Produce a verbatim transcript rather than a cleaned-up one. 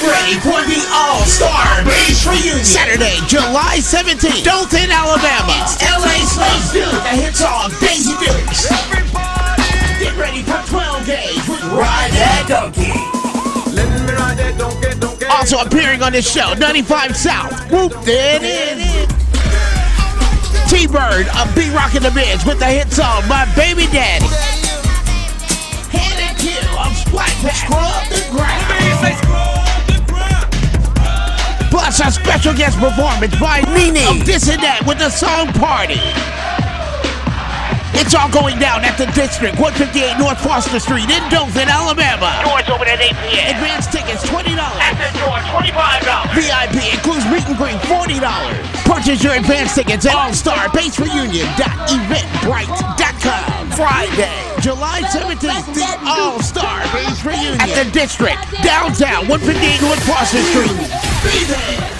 ready for the All-Star Base Reunion. Saturday, July seventeenth, Dothan, Alabama. It's L A Slaves Do the hit song Daisy Dukes. Everybody, Get ready for twelve gauge with Ride That Donkey. let me ride that donkey, donkey. Also appearing on this show, ninety-five South. Whoop, there it is. T-Bird of B-Rock in the Biz with the hit song My Baby Daddy. Hannah Q of Splatback. Scrub the ground. Say scrub the ground. Plus a special guest performance by Nene of This and That with the song Party. It's all going down at the District, one fifty-eight North Foster Street in Dothan, Alabama. Doors open at eight p m Advance tickets twenty dollars. At the door, twenty-five dollars. V I P includes meet and greet forty dollars. Purchase your advance tickets at all star base reunion dot eventbrite dot com. Friday, July seventeenth, the All-Star Base Reunion at the District, downtown, one fifty-eight North Foster Street. Be there.